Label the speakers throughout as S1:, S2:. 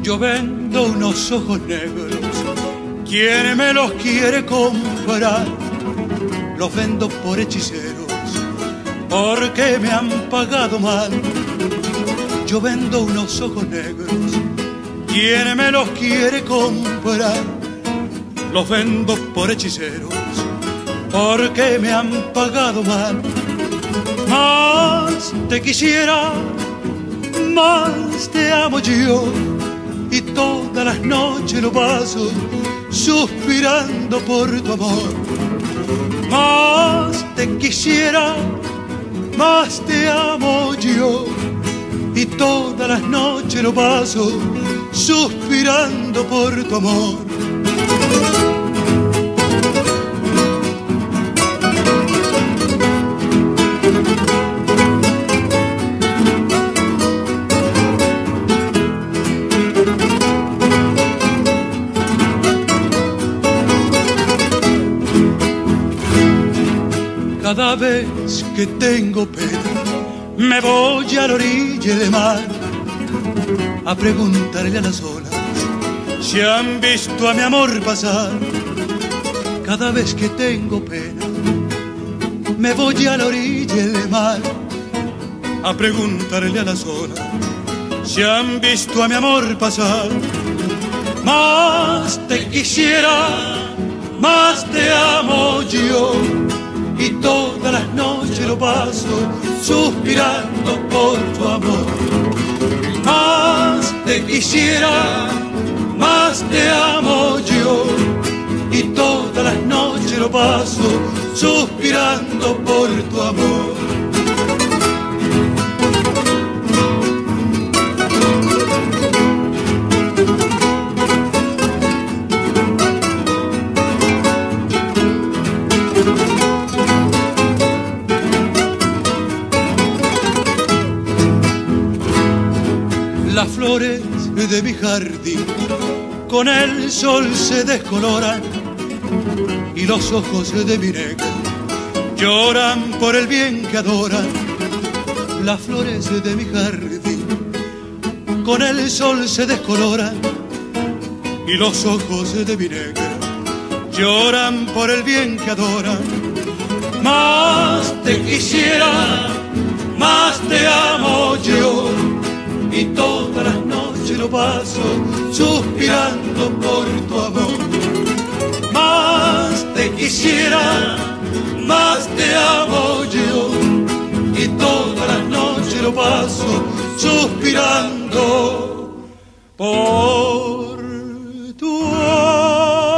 S1: Yo vendo unos ojos negros, ¿quién me los quiere comprar? Los vendo por hechiceros, porque me han pagado mal. Yo vendo unos ojos negros, ¿quién me los quiere comprar? Los vendo por hechiceros, porque me han pagado mal. Más te quisiera, más te amo yo, y todas las noches lo paso suspirando por tu amor. Más te quisiera, más te amo yo, y todas las noches lo paso suspirando por tu amor. Cada vez que tengo pena, me voy a la orilla del mar a preguntarle a las olas si han visto a mi amor pasar. Cada vez que tengo pena, me voy a la orilla del mar a preguntarle a las olas si han visto a mi amor pasar. Más te quisiera, más te amo yo, y todas las noches lo paso suspirando por tu amor. Más te quisiera, más te amo yo, y todas las noches lo paso suspirando por tu amor. Las flores de mi jardín con el sol se descoloran, y los ojos de mi negra lloran por el bien que adoran. Las flores de mi jardín con el sol se descoloran, y los ojos de mi negra lloran por el bien que adoran. Más te quisiera, más te amo yo, y todas las noches lo paso suspirando por tu amor. Más te quisiera, más te amo yo, y todas las noches lo paso suspirando por tu amor.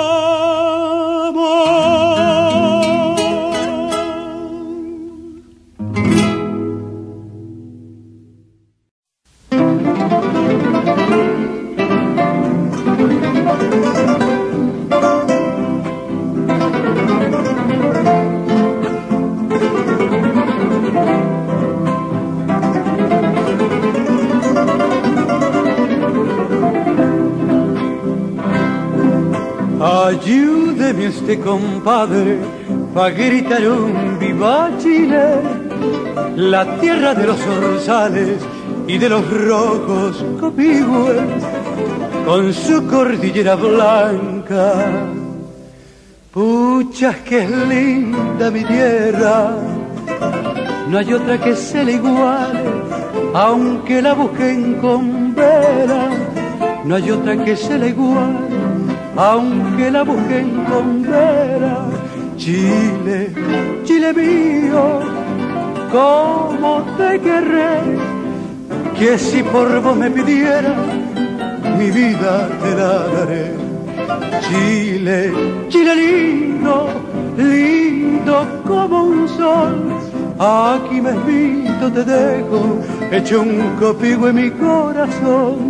S2: Ayúdeme este compadre pa' gritar un viva Chile, la tierra de los orzales y de los rojos copigües, con su cordillera blanca. Pucha, que es linda mi tierra, no hay otra que se le iguale, aunque la busquen con vela. No hay otra que se le iguale, aunque la busquen con vera. Chile, Chile mío, cómo te querré, que si por vos me pidiera, mi vida te la daré. Chile, Chile lindo, lindo como un sol, aquí mesmito te dejo, hecho un copigo en mi corazón.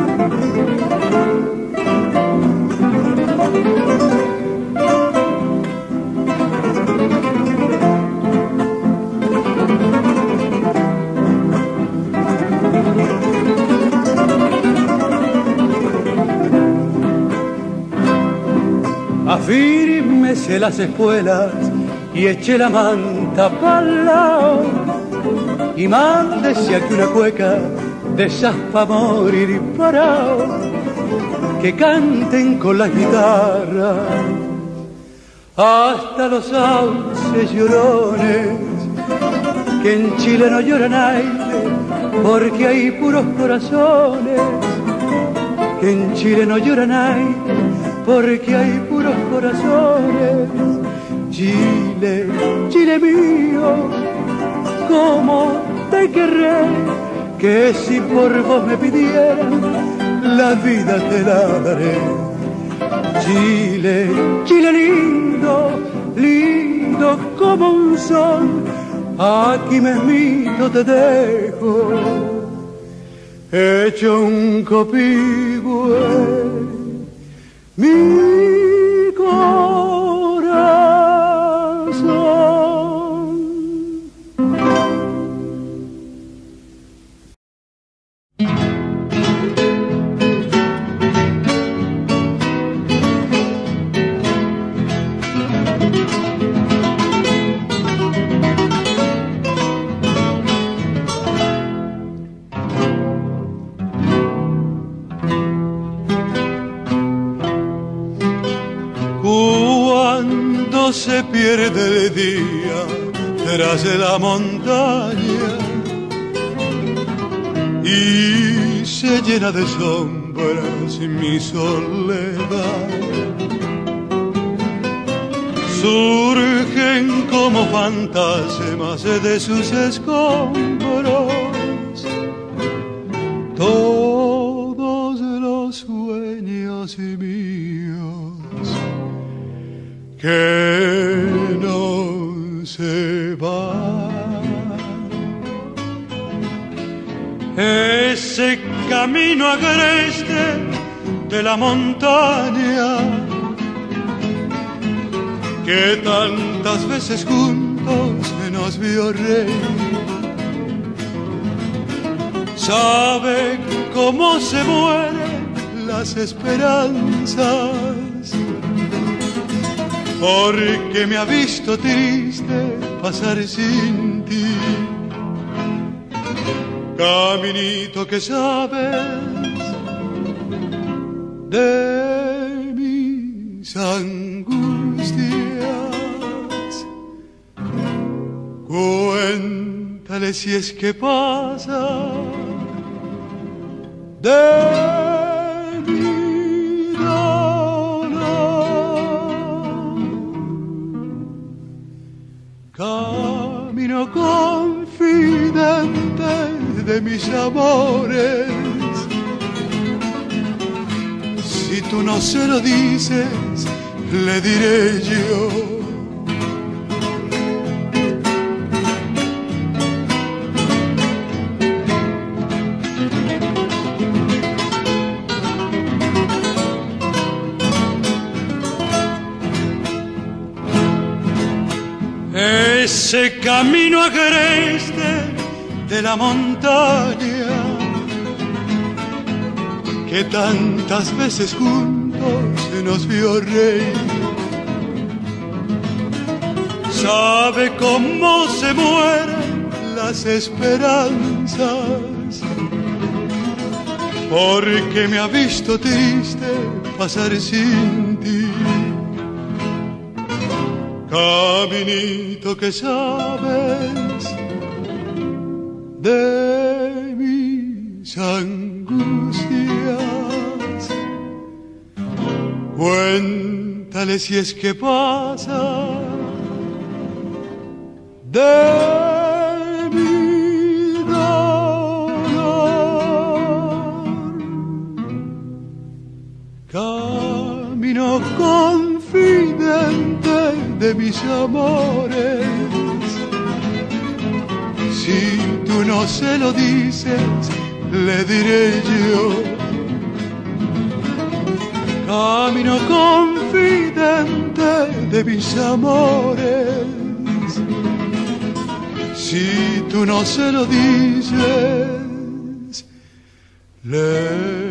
S2: Afírmese las espuelas y eche la manta pa'l lado, y mándese aquí una cueca de esas pa' morir parado. que canten con la guitarra, hasta los sauces llorones, que en Chile no lloran aire, porque hay puros corazones, que en Chile no lloran aire, porque hay puros corazones. Chile, Chile mío, cómo te querré, que si por vos me pidieran, la vida te la daré. Chile, Chile lindo, lindo como un sol, aquí mismito te dejo, hecho un copihue, mi corazón.
S1: Se pierde el día tras de la montaña y se llena de sombras mi soledad. Surgen como fantasmas de sus escombros todos los sueños míos que no se va. Ese camino agreste de la montaña que tantas veces juntos nos vio reír, sabe cómo se mueren las esperanzas, porque me ha visto triste pasar sin ti. Caminito que sabes de mis angustias, cuéntale si es que pasa de camino confidente de mis amores. Si tú no se lo dices, le diré yo. Ese camino agreste de la montaña que tantas veces juntos nos vio reír, sabe cómo se mueren las esperanzas, porque me ha visto triste pasar sin ti. Caminito que sabes de mis angustias, cuéntale si es que pasa de mi dolor. Camino confidente de mis amores, si tú no se lo dices, le diré yo. Camino confidente de mis amores, si tú no se lo dices, le